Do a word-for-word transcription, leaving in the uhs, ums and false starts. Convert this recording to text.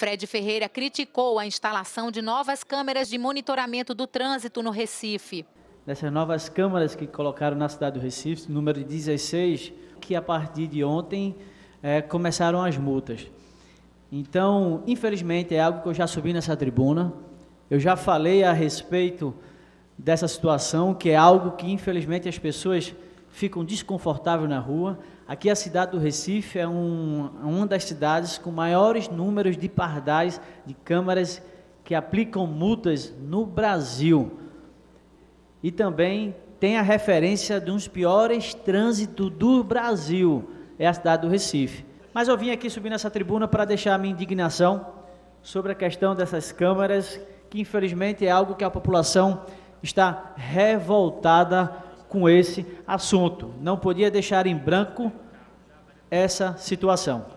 Fred Ferreira criticou a instalação de novas câmeras de monitoramento do trânsito no Recife. Dessas novas câmeras que colocaram na cidade do Recife, número dezesseis, que a partir de ontem é, começaram as multas. Então, infelizmente, é algo que eu já subi nessa tribuna, eu já falei a respeito dessa situação, que é algo que, infelizmente, as pessoas ficam desconfortáveis na rua. Aqui a cidade do Recife é um, uma das cidades com maiores números de pardais, de câmaras que aplicam multas no Brasil. E também tem a referência de um dos piores trânsitos do Brasil, é a cidade do Recife. Mas eu vim aqui subir nessa tribuna para deixar a minha indignação sobre a questão dessas câmaras, que infelizmente é algo que a população está revoltada com esse assunto. Não podia deixar em branco essa situação.